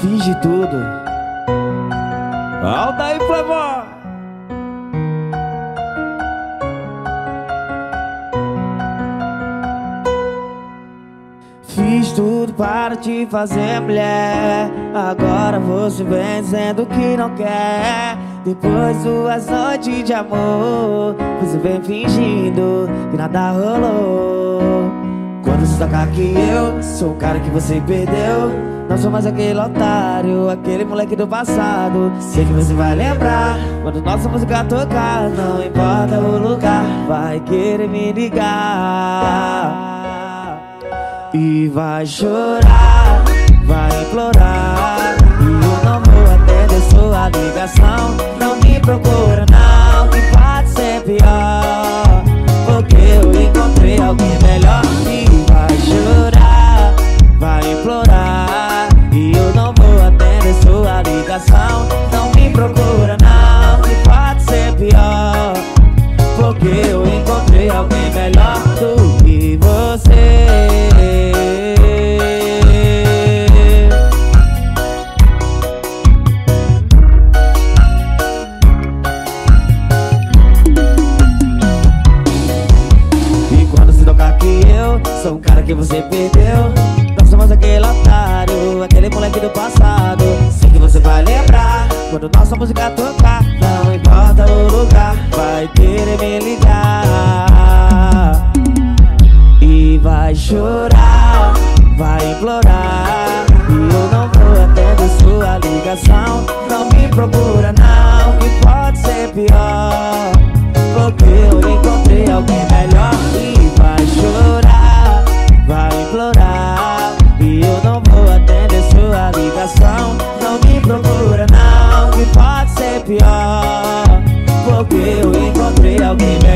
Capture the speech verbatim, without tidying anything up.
finge tudo. Alta aí, Flavor. Fiz tudo para te fazer mulher. Agora você vem dizendo que não quer. Depois de duas noites de amor, você vem fingindo que nada rolou. Quando se tocar que eu sou o cara que você perdeu, não sou mais aquele otário, aquele moleque do passado. Sei que você vai lembrar quando nossa música tocar. Não importa o lugar, vai querer me ligar e vai chorar, vai implorar, e eu não vou atender sua ligação. Não me procura não, que pode ser pior, porque eu encontrei alguém melhor. E vai chorar, vai implorar, e eu não vou atender sua ligação. Não me procura não, que pode ser pior, porque eu encontrei alguém melhor do que você. Sou um cara que você perdeu, não sou mais aquele otário, aquele moleque do passado. Sei que você vai lembrar quando nossa música tocar. Não importa o lugar, vai querer me ligar e vai chorar, vai implorar, e eu não vou atender sua ligação. Não me procura não, que pode ser pior, porque eu encontrei alguém melhor. E vai chorar, vai implorar, e eu não vou atender sua ligação. Não me procura não, que pode ser pior, porque eu encontrei alguém melhor.